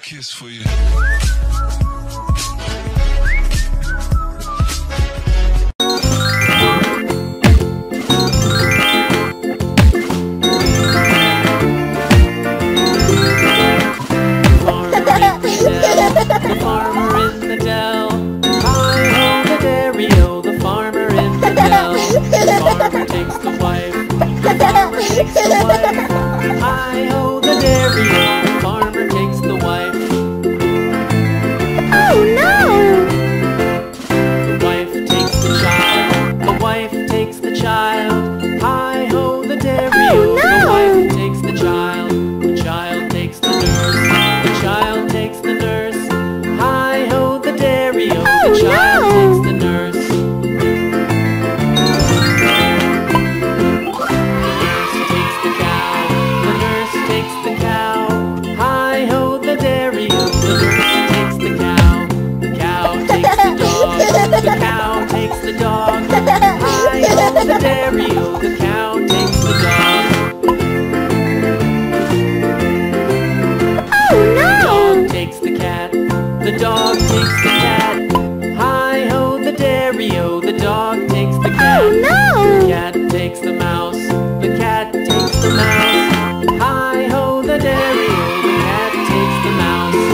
kiss for you. The farmer in the dell. Hi-ho the dairy-o, the farmer in the dell. The farmer takes the wife, the farmer takes the wife. Hi-ho the dairy-o, the farmer takes the wife. Oh no! The wife takes the child, the wife takes the child. Hi-ho the dairy-o, the wife takes the child takes the nurse, the child takes the nurse. Hi-ho the dairy-o, the child takes the nurse. The nurse takes the cow, hi-ho the dairy-o, the nurse takes the cow. The cow takes the dog, the cow takes the dog. Hi-ho the dairy-o, the cow takes the dog. The dog takes the cat, the dog takes the cat. Hi-ho the dairy-o, the dog takes the cat. Oh no! The cat takes the mouse, the cat takes the mouse. Hi-ho the dairy-o, the cat takes the mouse.